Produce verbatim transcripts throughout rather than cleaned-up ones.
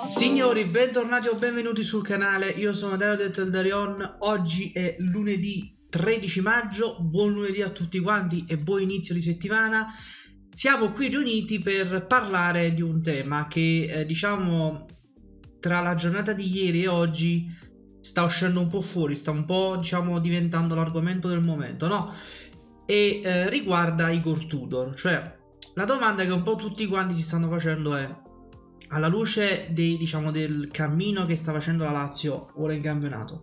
Signori, bentornati o benvenuti sul canale, io sono Dario detto il Darion. Oggi è lunedì tredici maggio, buon lunedì a tutti quanti e buon inizio di settimana. Siamo qui riuniti per parlare di un tema che eh, diciamo tra la giornata di ieri e oggi sta uscendo un po' fuori, sta un po' diciamo diventando l'argomento del momento, no? E eh, riguarda Igor Tudor. Cioè la domanda che un po' tutti quanti si stanno facendo è: alla luce dei, diciamo, del cammino che sta facendo la Lazio ora in campionato,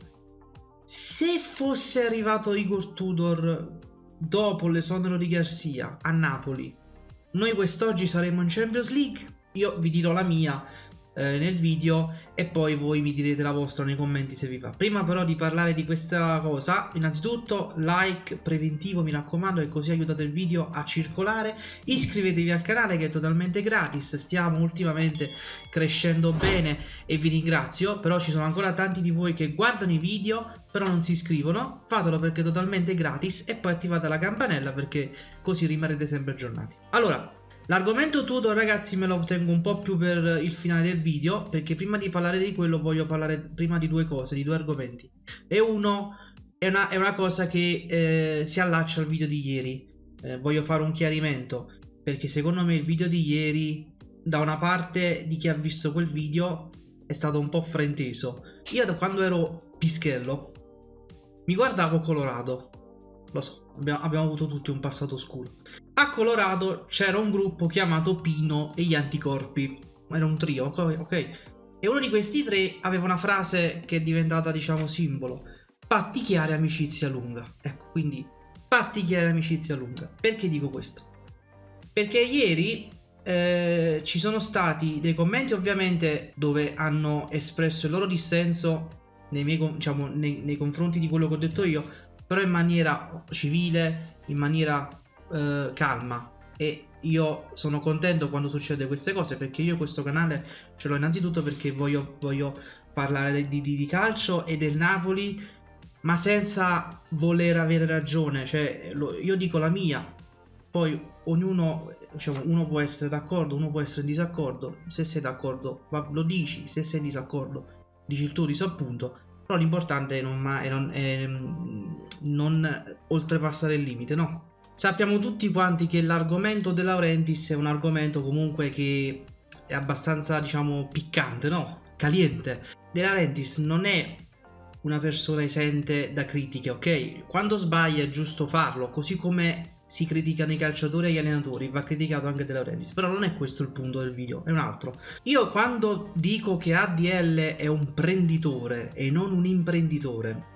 se fosse arrivato Igor Tudor dopo l'esonero di Garcia a Napoli, noi quest'oggi saremmo in Champions League? Io vi dirò la mia eh, nel video e poi voi mi direte la vostra nei commenti se vi va. Prima però di parlare di questa cosa, innanzitutto like preventivo, mi raccomando, e così aiutate il video a circolare. Iscrivetevi al canale che è totalmente gratis, stiamo ultimamente crescendo bene e vi ringrazio. Però ci sono ancora tanti di voi che guardano i video però non si iscrivono. Fatelo perché è totalmente gratis e poi attivate la campanella perché così rimarrete sempre aggiornati. Allora, l'argomento Tudor, ragazzi, me lo tengo un po' più per il finale del video, perché prima di parlare di quello voglio parlare prima di due cose, di due argomenti. E uno è una, è una cosa che eh, si allaccia al video di ieri. Eh, voglio fare un chiarimento, perché secondo me il video di ieri, da una parte di chi ha visto quel video, è stato un po' frainteso. Io da quando ero pischello mi guardavo Colorado. Lo so, abbiamo, abbiamo avuto tutti un passato oscuro. A Colorado c'era un gruppo chiamato Pino e gli Anticorpi. Era un trio, ok? E uno di questi tre aveva una frase che è diventata, diciamo, simbolo: patti chiari, amicizia lunga. Ecco, quindi patti chiari, amicizia lunga. Perché dico questo? Perché ieri eh, ci sono stati dei commenti, ovviamente, dove hanno espresso il loro dissenso nei, miei, diciamo, nei, nei confronti di quello che ho detto io, però in maniera civile, in maniera eh, calma. E io sono contento quando succede queste cose, perché io questo canale ce l'ho innanzitutto perché voglio, voglio parlare di, di, di calcio e del Napoli, ma senza voler avere ragione. Cioè lo, io dico la mia, poi ognuno, diciamo, uno può essere d'accordo, uno può essere in disaccordo. Se sei d'accordo lo dici, se sei in disaccordo dici il tuo disappunto. Però l'importante è non, è, non, è non oltrepassare il limite, no? Sappiamo tutti quanti che l'argomento De Laurentiis è un argomento comunque che è abbastanza, diciamo, piccante, no? Caliente. De Laurentiis non è una persona esente da critiche, ok? Quando sbaglia è giusto farlo, così come si criticano i calciatori e gli allenatori, va criticato anche De Laurentiis. Però non è questo il punto del video, è un altro. Io quando dico che A D L è un prenditore e non un imprenditore,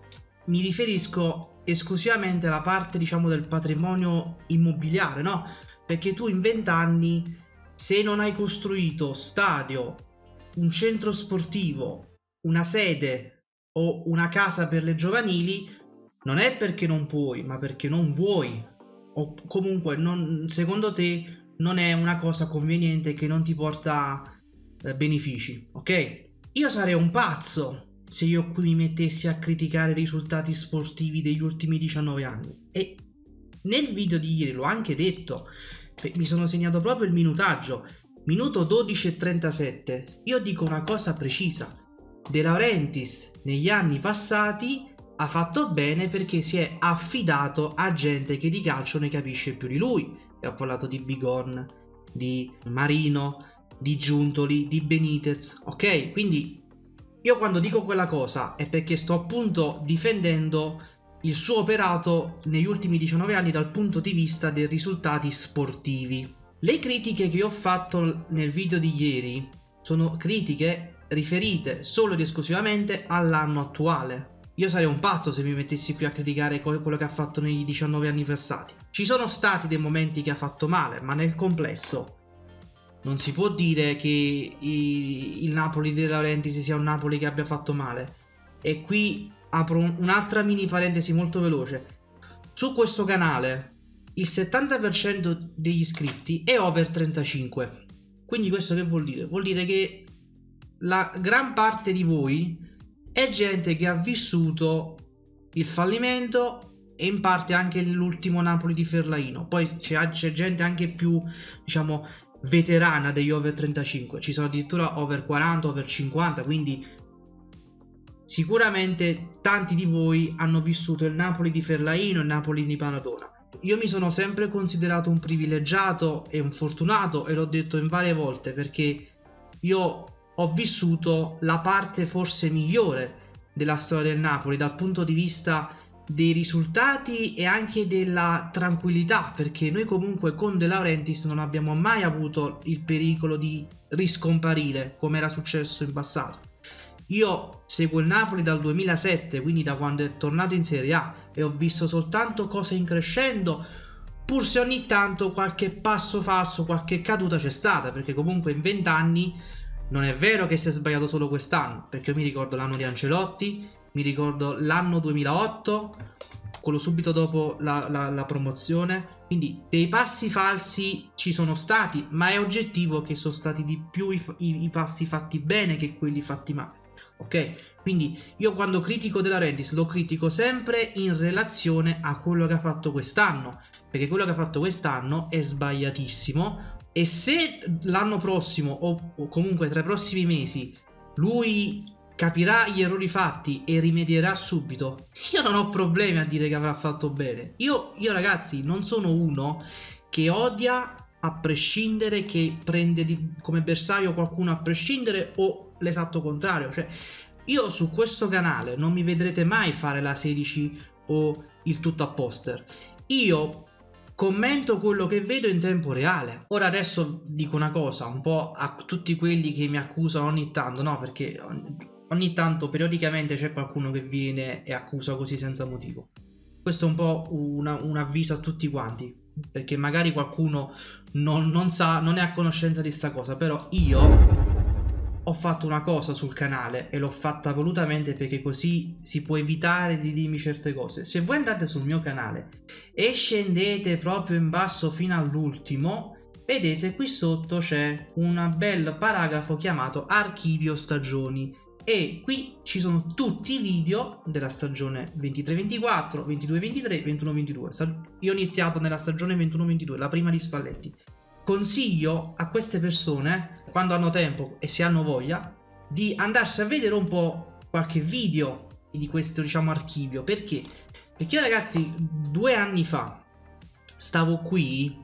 mi riferisco esclusivamente alla parte, diciamo, del patrimonio immobiliare, no? Perché tu in vent'anni, se non hai costruito stadio, un centro sportivo, una sede o una casa per le giovanili, non è perché non puoi, ma perché non vuoi. O comunque non, secondo te non è una cosa conveniente che non ti porta eh, benefici, ok? Io sarei un pazzo se io qui mi mettessi a criticare i risultati sportivi degli ultimi diciannove anni. E nel video di ieri l'ho anche detto, mi sono segnato proprio il minutaggio, minuto dodici e trentasette. Io dico una cosa precisa: De Laurentiis negli anni passati ha fatto bene perché si è affidato a gente che di calcio ne capisce più di lui. E ho parlato di Bigon, di Marino, di Giuntoli, di Benitez, ok? Quindi io quando dico quella cosa è perché sto appunto difendendo il suo operato negli ultimi diciannove anni dal punto di vista dei risultati sportivi. Le critiche che ho fatto nel video di ieri sono critiche riferite solo ed esclusivamente all'anno attuale. Io sarei un pazzo se mi mettessi qui a criticare quello che ha fatto nei diciannove anni passati. Ci sono stati dei momenti che ha fatto male, ma nel complesso non si può dire che il Napoli di De Laurentiis sia un Napoli che abbia fatto male. E qui apro un'altra mini parentesi molto veloce. Su questo canale il settanta per cento degli iscritti è over trentacinque. Quindi questo che vuol dire? Vuol dire che la gran parte di voi è gente che ha vissuto il fallimento e in parte anche l'ultimo Napoli di Ferlaino. Poi c'è gente anche più, diciamo, veterana degli over trentacinque, ci sono addirittura over quaranta, over cinquanta, quindi sicuramente tanti di voi hanno vissuto il Napoli di Fellaino e il Napoli di Maradona. Io mi sono sempre considerato un privilegiato e un fortunato, e l'ho detto in varie volte, perché io ho vissuto la parte forse migliore della storia del Napoli dal punto di vista dei risultati e anche della tranquillità, perché noi comunque con De Laurentiis non abbiamo mai avuto il pericolo di riscomparire come era successo in passato. Io seguo il Napoli dal duemilasette, quindi da quando è tornato in Serie A, e ho visto soltanto cose in crescendo, pur se ogni tanto qualche passo falso, qualche caduta c'è stata, perché comunque in vent'anni non è vero che si è sbagliato solo quest'anno, perché io mi ricordo l'anno di Ancelotti, mi ricordo l'anno duemilaotto, quello subito dopo la, la, la promozione, quindi dei passi falsi ci sono stati, ma è oggettivo che sono stati di più i, i, i passi fatti bene che quelli fatti male, ok? Quindi io quando critico De Laurentiis lo critico sempre in relazione a quello che ha fatto quest'anno, perché quello che ha fatto quest'anno è sbagliatissimo, e se l'anno prossimo o, o comunque tra i prossimi mesi lui capirà gli errori fatti e rimedierà subito, io non ho problemi a dire che avrà fatto bene. Io, io ragazzi non sono uno che odia a prescindere, che prende di, come bersaglio qualcuno a prescindere, o l'esatto contrario. Cioè io su questo canale non mi vedrete mai fare la sedici o il tutto a poster. Io commento quello che vedo in tempo reale. Ora adesso dico una cosa un po' a tutti quelli che mi accusano ogni tanto, no, perché ogni tanto periodicamente c'è qualcuno che viene e accusa così senza motivo. Questo è un po' una, un avviso a tutti quanti, perché magari qualcuno non, non sa, non è a conoscenza di sta cosa, però io ho fatto una cosa sul canale e l'ho fatta volutamente, perché così si può evitare di dirmi certe cose. Se voi andate sul mio canale e scendete proprio in basso fino all'ultimo, vedete qui sotto c'è un bel paragrafo chiamato Archivio Stagioni, e qui ci sono tutti i video della stagione ventitré ventiquattro, ventidue ventitré, ventuno ventidue. Io ho iniziato nella stagione ventuno ventidue, la prima di Spalletti. Consiglio a queste persone, quando hanno tempo e se hanno voglia, di andarsi a vedere un po' qualche video di questo, diciamo, archivio. Perché? Perché io ragazzi due anni fa stavo qui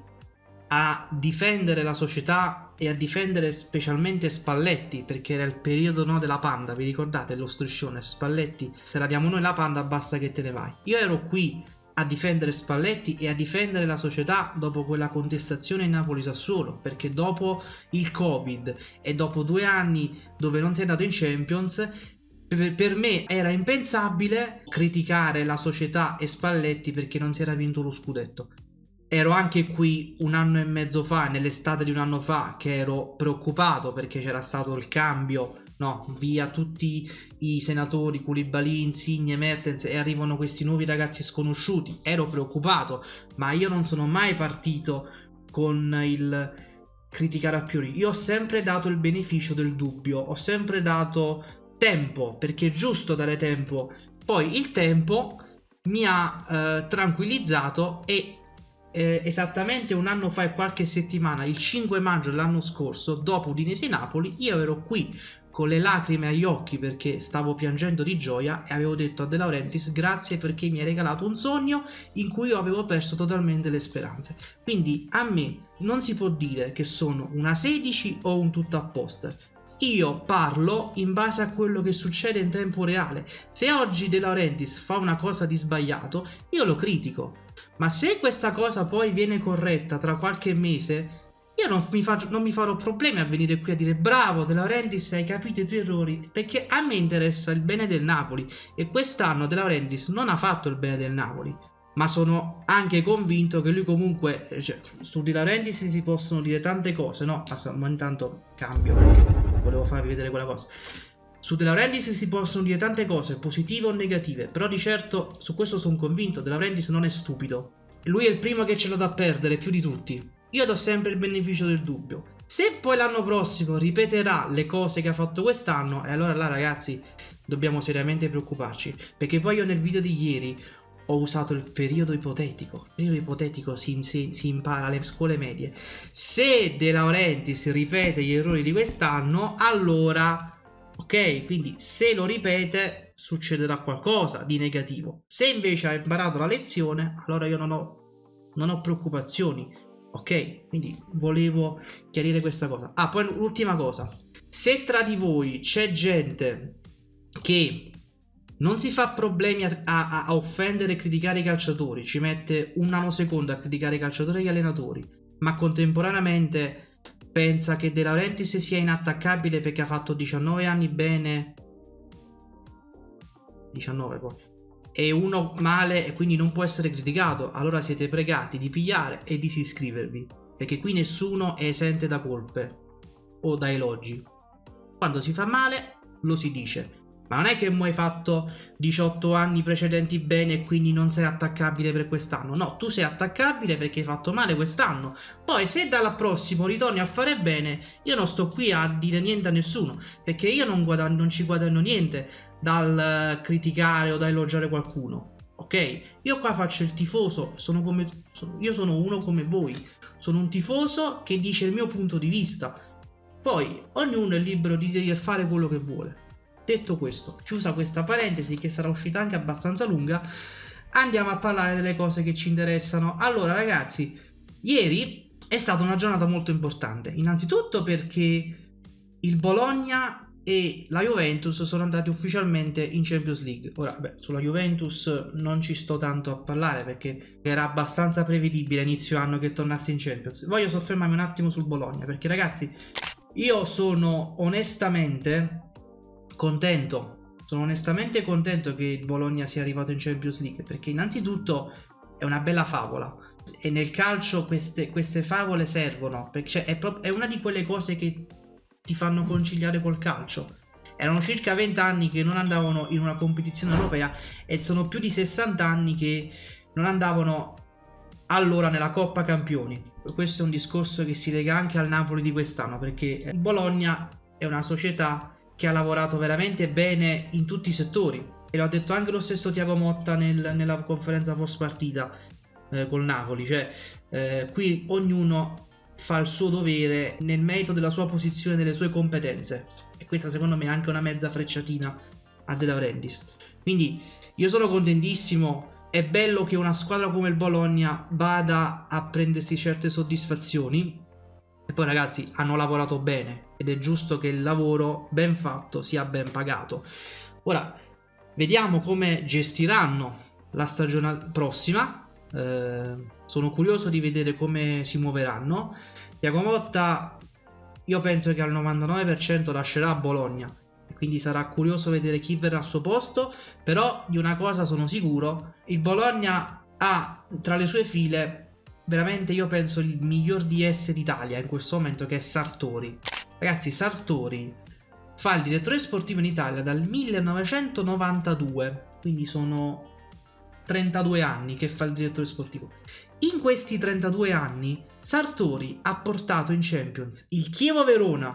a difendere la società e a difendere specialmente Spalletti, perché era il periodo, no, della Panda, vi ricordate lo striscione? Spalletti, te la diamo noi la Panda, basta che te ne vai. Io ero qui a difendere Spalletti e a difendere la società dopo quella contestazione in Napoli-Sassuolo, perché dopo il Covid e dopo due anni dove non si è andato in Champions, per, per me era impensabile criticare la società e Spalletti perché non si era vinto lo scudetto. Ero anche qui un anno e mezzo fa, nell'estate di un anno fa, che ero preoccupato perché c'era stato il cambio, no, via tutti i senatori, Koulibaly, Insigne, Mertens, e arrivano questi nuovi ragazzi sconosciuti. Ero preoccupato, ma io non sono mai partito con il criticare a priori. Io ho sempre dato il beneficio del dubbio, ho sempre dato tempo, perché è giusto dare tempo. Poi il tempo mi ha eh, tranquillizzato, e Eh, esattamente un anno fa e qualche settimana, il cinque maggio dell'anno scorso, dopo Udinese Napoli, io ero qui con le lacrime agli occhi perché stavo piangendo di gioia e avevo detto a De Laurentiis grazie perché mi hai regalato un sogno in cui io avevo perso totalmente le speranze. Quindi a me non si può dire che sono una sedici o un tutto a poster. Io parlo in base a quello che succede in tempo reale. Se oggi De Laurentiis fa una cosa di sbagliato, io lo critico. Ma se questa cosa poi viene corretta tra qualche mese, io non mi, faccio, non mi farò problemi a venire qui a dire bravo De Laurentiis, hai capito i tuoi errori, perché a me interessa il bene del Napoli, e quest'anno De Laurentiis non ha fatto il bene del Napoli, ma sono anche convinto che lui comunque, cioè, su De Laurentiis si possono dire tante cose, no? Ma intanto cambio perché volevo farvi vedere quella cosa. Su De Laurentiis si possono dire tante cose, positive o negative, però di certo su questo sono convinto, De Laurentiis non è stupido. Lui è il primo che ce l'ha da perdere più di tutti. Io do sempre il beneficio del dubbio. Se poi l'anno prossimo ripeterà le cose che ha fatto quest'anno, e allora là ragazzi dobbiamo seriamente preoccuparci, perché poi io nel video di ieri ho usato il periodo ipotetico. Il periodo ipotetico si, si, si impara alle scuole medie. Se De Laurentiis ripete gli errori di quest'anno, allora ok, quindi se lo ripete succederà qualcosa di negativo. Se invece ha imparato la lezione, allora io non ho, non ho preoccupazioni. Ok, quindi volevo chiarire questa cosa. Ah, poi l'ultima cosa. Se tra di voi c'è gente che non si fa problemi a, a, a offendere e criticare i calciatori, ci mette un nanosecondo a criticare i calciatori e gli allenatori, ma contemporaneamente pensa che De Laurentiis sia inattaccabile perché ha fatto diciannove anni bene, diciannove poi, e uno male e quindi non può essere criticato, allora siete pregati di pigliare e disiscrivervi, perché qui nessuno è esente da colpe o da elogi. Quando si fa male lo si dice, ma non è che mo hai fatto diciotto anni precedenti bene e quindi non sei attaccabile per quest'anno. No, tu sei attaccabile perché hai fatto male quest'anno. Poi se dall'anno prossimo ritorni a fare bene, io non sto qui a dire niente a nessuno, perché io non, guadagno, non ci guadagno niente dal criticare o da elogiare qualcuno. Ok? Io qua faccio il tifoso, sono come, sono, io sono uno come voi. Sono un tifoso che dice il mio punto di vista. Poi ognuno è libero di fare quello che vuole. Detto questo, chiusa questa parentesi che sarà uscita anche abbastanza lunga, andiamo a parlare delle cose che ci interessano. Allora ragazzi, ieri è stata una giornata molto importante, innanzitutto perché il Bologna e la Juventus sono andati ufficialmente in Champions League. Ora, beh, sulla Juventus non ci sto tanto a parlare perché era abbastanza prevedibile a inizio anno che tornasse in Champions. Voglio soffermarmi un attimo sul Bologna perché ragazzi, io sono onestamente contento, sono onestamente contento che il Bologna sia arrivato in Champions League, perché innanzitutto è una bella favola e nel calcio queste, queste favole servono, perché è, è una di quelle cose che ti fanno conciliare col calcio. Erano circa venti anni che non andavano in una competizione europea e sono più di sessanta anni che non andavano allora nella Coppa Campioni. Questo è un discorso che si lega anche al Napoli di quest'anno, perché il Bologna è una società che ha lavorato veramente bene in tutti i settori e lo ha detto anche lo stesso Thiago Motta nel, nella conferenza post partita eh, col Napoli, cioè eh, qui ognuno fa il suo dovere nel merito della sua posizione e delle sue competenze, e questa secondo me è anche una mezza frecciatina a De Laurentiis. Quindi io sono contentissimo, è bello che una squadra come il Bologna vada a prendersi certe soddisfazioni. E poi ragazzi, hanno lavorato bene ed è giusto che il lavoro ben fatto sia ben pagato. Ora, vediamo come gestiranno la stagione prossima. Eh, sono curioso di vedere come si muoveranno. Thiago Motta, io penso che al novantanove per cento lascerà Bologna, e quindi sarà curioso vedere chi verrà al suo posto. Però di una cosa sono sicuro, il Bologna ha tra le sue file veramente, io penso, il miglior D S d'Italia in questo momento, che è Sartori. Ragazzi, Sartori fa il direttore sportivo in Italia dal millenovecentonovantadue, quindi sono trentadue anni che fa il direttore sportivo. In questi trentadue anni Sartori ha portato in Champions il Chievo Verona,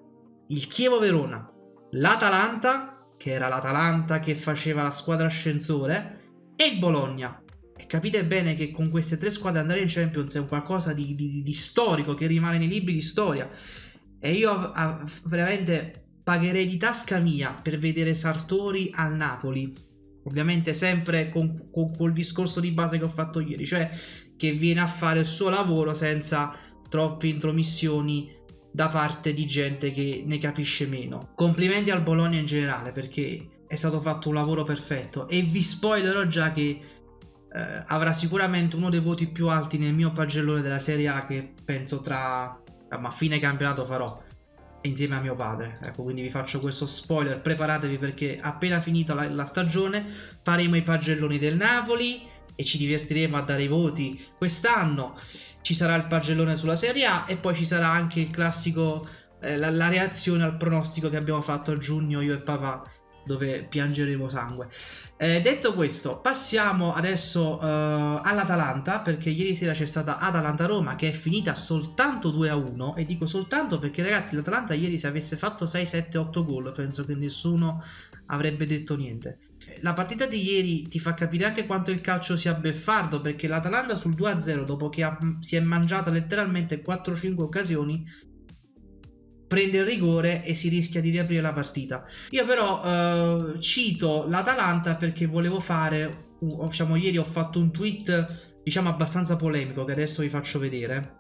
il Chievo Verona, l'Atalanta, che era l'Atalanta che faceva la squadra ascensore, e il Bologna. E capite bene che con queste tre squadre andare in Champions è un qualcosa di, di, di storico, che rimane nei libri di storia. E io a, veramente pagherei di tasca mia per vedere Sartori al Napoli, ovviamente sempre con, con col discorso di base che ho fatto ieri, cioè che viene a fare il suo lavoro senza troppe intromissioni da parte di gente che ne capisce meno. Complimenti al Bologna in generale, perché è stato fatto un lavoro perfetto, e vi spoilerò già che eh, avrà sicuramente uno dei voti più alti nel mio pagellone della Serie A, che penso tra ma a fine campionato farò insieme a mio padre. Ecco, quindi vi faccio questo spoiler, preparatevi, perché appena finita la, la stagione faremo i pagelloni del Napoli e ci divertiremo a dare i voti. Quest'anno ci sarà il pagellone sulla Serie A e poi ci sarà anche il classico, eh, la, la reazione al pronostico che abbiamo fatto a giugno io e papà, dove piangeremo sangue. Eh, detto questo, passiamo adesso uh, all'Atalanta, perché ieri sera c'è stata Atalanta-Roma che è finita soltanto due a uno, e dico soltanto perché ragazzi l'Atalanta ieri, se avesse fatto sei sette otto gol, penso che nessuno avrebbe detto niente. La partita di ieri ti fa capire anche quanto il calcio sia beffardo, perché l'Atalanta sul due a zero, dopo che ha, si è mangiata letteralmente quattro cinque occasioni, prende il rigore e si rischia di riaprire la partita. Io però eh, cito l'Atalanta perché volevo fare, un, diciamo, ieri ho fatto un tweet, diciamo, abbastanza polemico, che adesso vi faccio vedere.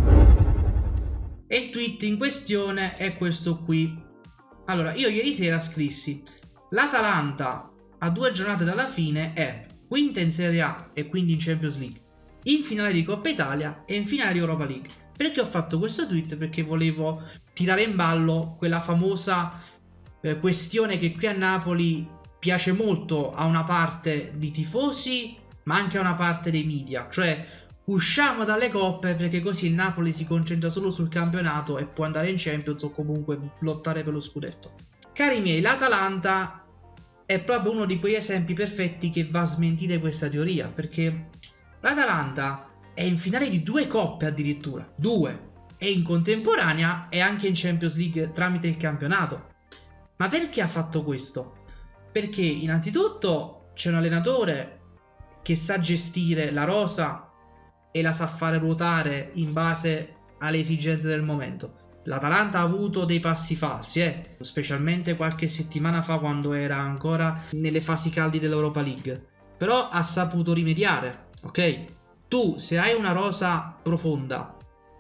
E il tweet in questione è questo qui. Allora, io ieri sera scrissi: l'Atalanta a due giornate dalla fine è quinta in Serie A e quindi in Champions League, in finale di Coppa Italia e in finale di Europa League. Perché ho fatto questo tweet? Perché volevo tirare in ballo quella famosa eh, questione che qui a Napoli piace molto a una parte di tifosi, ma anche a una parte dei media, cioè usciamo dalle coppe perché così il Napoli si concentra solo sul campionato e può andare in Champions o comunque lottare per lo scudetto. Cari miei, l'Atalanta è proprio uno di quegli esempi perfetti che va a smentire questa teoria, perché l'Atalanta è in finale di due coppe addirittura, due, e in contemporanea è anche in Champions League tramite il campionato. Ma perché ha fatto questo? Perché innanzitutto c'è un allenatore che sa gestire la rosa e la sa fare ruotare in base alle esigenze del momento. L'Atalanta ha avuto dei passi falsi, eh? specialmente qualche settimana fa quando era ancora nelle fasi caldi dell'Europa League, però ha saputo rimediare, ok? Tu, se hai una rosa profonda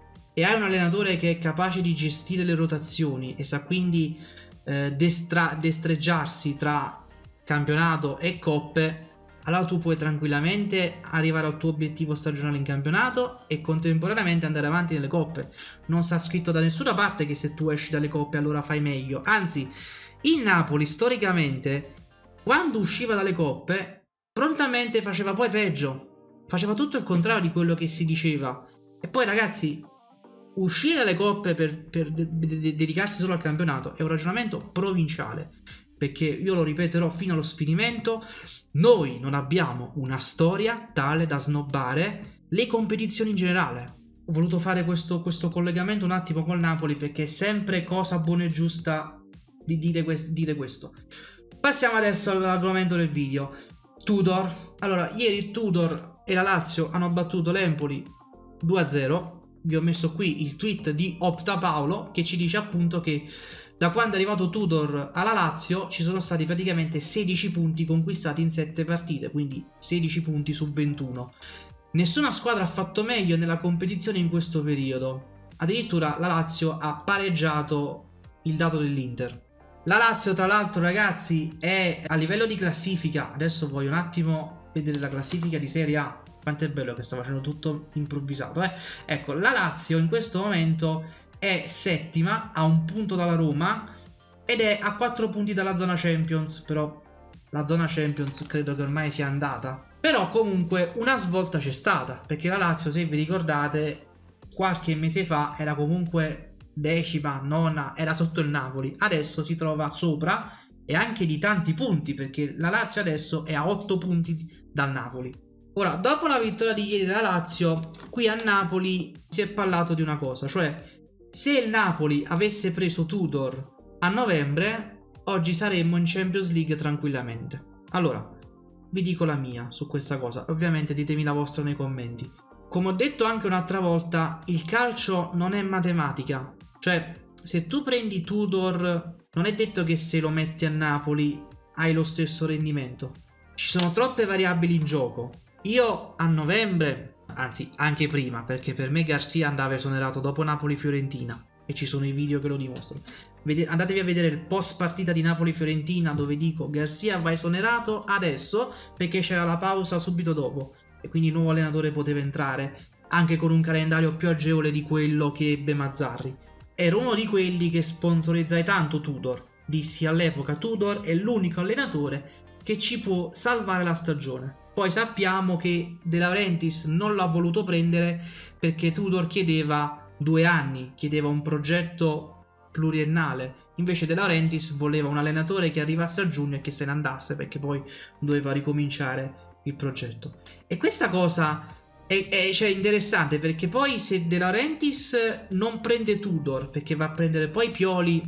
e hai un allenatore che è capace di gestire le rotazioni e sa quindi eh, destra- destreggiarsi tra campionato e coppe, allora tu puoi tranquillamente arrivare al tuo obiettivo stagionale in campionato e contemporaneamente andare avanti nelle coppe. Non sta scritto da nessuna parte che se tu esci dalle coppe allora fai meglio. Anzi, il Napoli storicamente, quando usciva dalle coppe, prontamente faceva poi peggio. Faceva tutto il contrario di quello che si diceva. E poi ragazzi, uscire dalle coppe per, per de- de- dedicarsi solo al campionato è un ragionamento provinciale. Perché io lo ripeterò fino allo sfinimento, noi non abbiamo una storia tale da snobbare le competizioni in generale. Ho voluto fare questo, questo collegamento un attimo col Napoli perché è sempre cosa buona e giusta di dire, quest- dire questo. Passiamo adesso all'argomento del video. Tudor. Allora, ieri Tudor e la Lazio hanno battuto l'Empoli due a zero. Vi ho messo qui il tweet di Opta Paolo che ci dice appunto che da quando è arrivato Tudor alla Lazio ci sono stati praticamente sedici punti conquistati in sette partite, quindi sedici punti su ventuno. Nessuna squadra ha fatto meglio nella competizione in questo periodo. Addirittura la Lazio ha pareggiato il dato dell'Inter. La Lazio, tra l'altro, ragazzi, è a livello di classifica. Adesso voglio un attimo vedere la classifica di Serie A. Quanto è bello che sto facendo tutto improvvisato, eh? Ecco, la Lazio in questo momento è settima, a un punto dalla Roma ed è a quattro punti dalla zona Champions. Però la zona Champions credo che ormai sia andata. Però comunque una svolta c'è stata, perché la Lazio, se vi ricordate, qualche mese fa era comunque decima, nona, era sotto il Napoli. Adesso si trova sopra e anche di tanti punti, perché la Lazio adesso è a otto punti dal Napoli. Ora, dopo la vittoria di ieri della Lazio, qui a Napoli si è parlato di una cosa, cioè se il Napoli avesse preso Tudor a novembre, oggi saremmo in Champions League tranquillamente. Allora, vi dico la mia su questa cosa, ovviamente ditemi la vostra nei commenti. Come ho detto anche un'altra volta, il calcio non è matematica, cioè se tu prendi Tudor non è detto che se lo metti a Napoli hai lo stesso rendimento. Ci sono troppe variabili in gioco. Io a novembre, anzi anche prima, perché per me Garcia andava esonerato dopo Napoli-Fiorentina e ci sono i video che lo dimostrano. Andatevi a vedere il post partita di Napoli-Fiorentina dove dico Garcia va esonerato adesso perché c'era la pausa subito dopo e quindi il nuovo allenatore poteva entrare anche con un calendario più agevole di quello che ebbe Mazzarri. Ero uno di quelli che sponsorizzai tanto Tudor. Dissi all'epoca Tudor è l'unico allenatore che ci può salvare la stagione. Poi sappiamo che De Laurentiis non l'ha voluto prendere perché Tudor chiedeva due anni, chiedeva un progetto pluriennale. Invece De Laurentiis voleva un allenatore che arrivasse a giugno e che se ne andasse perché poi doveva ricominciare il progetto. E questa cosa è, è cioè, interessante perché poi se De Laurentiis non prende Tudor perché va a prendere poi Pioli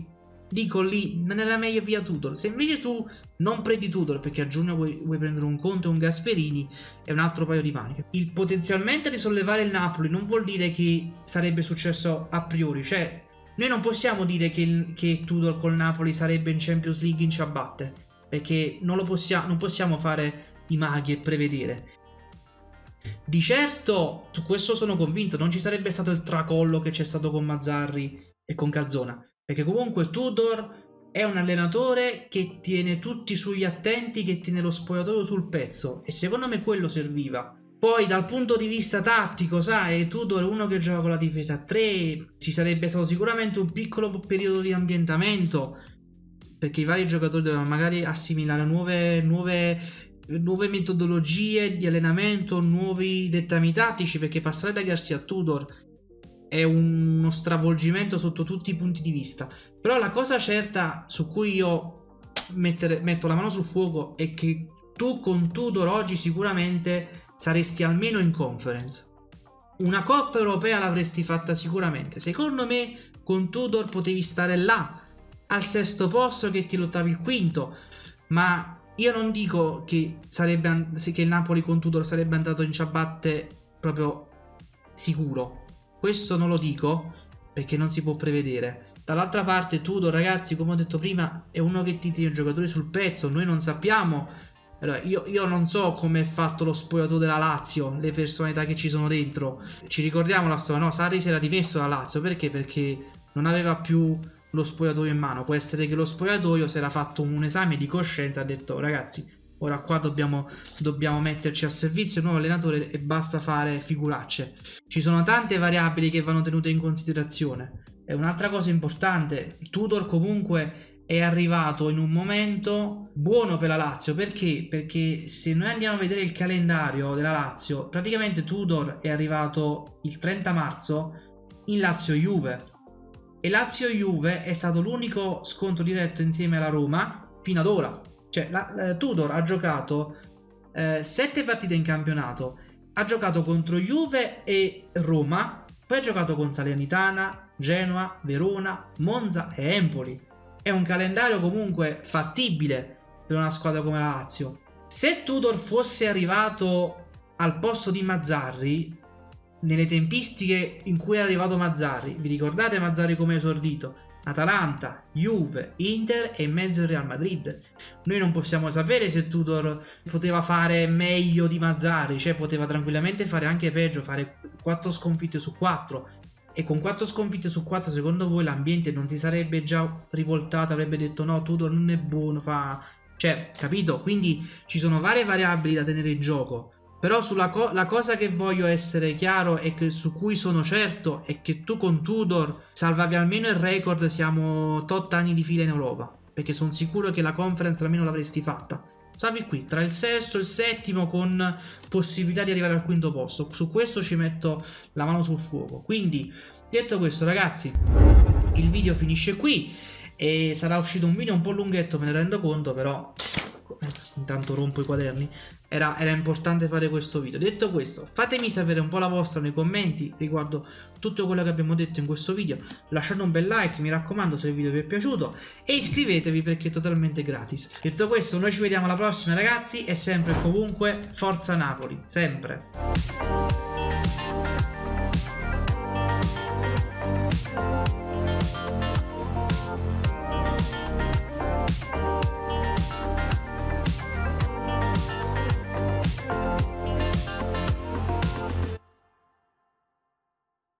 dico lì, non era meglio via Tudor. Se invece tu non prendi Tudor perché a giugno vuoi, vuoi prendere un Conte o un Gasperini, è un altro paio di maniche. Il potenzialmente risollevare il Napoli non vuol dire che sarebbe successo a priori, cioè noi non possiamo dire che, che Tudor col Napoli sarebbe in Champions League in ciabatte, perché non lo possiamo, non possiamo fare i maghi e prevedere. Di certo, su questo sono convinto, non ci sarebbe stato il tracollo che c'è stato con Mazzarri e con Calzona, perché comunque Tudor è un allenatore che tiene tutti sugli attenti, che tiene lo spogliatoio sul pezzo, e secondo me quello serviva. Poi dal punto di vista tattico, sai, Tudor è uno che gioca con la difesa a tre, ci sarebbe stato sicuramente un piccolo periodo di ambientamento, perché i vari giocatori dovevano magari assimilare nuove, nuove, nuove metodologie di allenamento, nuovi dettami tattici, perché passare da Garcia a Tudor è uno stravolgimento sotto tutti i punti di vista. Però la cosa certa su cui io mettere, metto la mano sul fuoco è che tu con Tudor oggi sicuramente saresti almeno in Conference. Una Coppa Europea l'avresti fatta sicuramente. Secondo me con Tudor potevi stare là al sesto posto, che ti lottavi il quinto, ma io non dico che, sarebbe, che il Napoli con Tudor sarebbe andato in ciabatte proprio sicuro. Questo non lo dico perché non si può prevedere. Dall'altra parte Tudor, ragazzi, come ho detto prima, è uno che ti tiene i giocatori sul pezzo. Noi non sappiamo, allora, io, io non so come è fatto lo spogliatoio della Lazio, le personalità che ci sono dentro. Ci ricordiamo la storia, no? Sarri si era dimesso dalla Lazio, perché? Perché non aveva più lo spogliatoio in mano. Può essere che lo spogliatoio si era fatto un esame di coscienza e ha detto: ragazzi, ora qua dobbiamo, dobbiamo metterci a servizio del nuovo allenatore e basta fare figuracce. Ci sono tante variabili che vanno tenute in considerazione. E un'altra cosa importante, Tudor comunque è arrivato in un momento buono per la Lazio. Perché? Perché se noi andiamo a vedere il calendario della Lazio, praticamente Tudor è arrivato il trenta marzo in Lazio-Juve. E Lazio-Juve è stato l'unico scontro diretto insieme alla Roma fino ad ora. Cioè la, la, Tudor ha giocato eh, sette partite in campionato, ha giocato contro Juve e Roma, poi ha giocato con Salernitana, Genoa, Verona, Monza e Empoli. È un calendario comunque fattibile per una squadra come la Lazio. Se Tudor fosse arrivato al posto di Mazzarri, nelle tempistiche in cui è arrivato Mazzarri, vi ricordate Mazzarri come esordito? Atalanta, Juve, Inter e in mezzo il Real Madrid. Noi non possiamo sapere se Tudor poteva fare meglio di Mazzarri, cioè poteva tranquillamente fare anche peggio, fare quattro sconfitte su quattro. E con quattro sconfitte su quattro, secondo voi l'ambiente non si sarebbe già rivoltato, avrebbe detto no, Tudor non è buono, fa... Cioè, capito? Quindi ci sono varie variabili da tenere in gioco. Però sulla co la cosa che voglio essere chiaro e che su cui sono certo è che tu con Tudor salvavi almeno il record, siamo tot anni di fila in Europa, perché sono sicuro che la Conference almeno l'avresti fatta. Stavi qui tra il sesto e il settimo con possibilità di arrivare al quinto posto. Su questo ci metto la mano sul fuoco. Quindi detto questo, ragazzi, il video finisce qui e sarà uscito un video un po' lunghetto, me ne rendo conto, però intanto rompo i quaderni. Era, era importante fare questo video. Detto questo, fatemi sapere un po' la vostra nei commenti riguardo tutto quello che abbiamo detto in questo video. Lasciate un bel like, mi raccomando, se il video vi è piaciuto, e iscrivetevi perché è totalmente gratis. Detto questo, noi ci vediamo alla prossima, ragazzi, e sempre e comunque forza Napoli, sempre.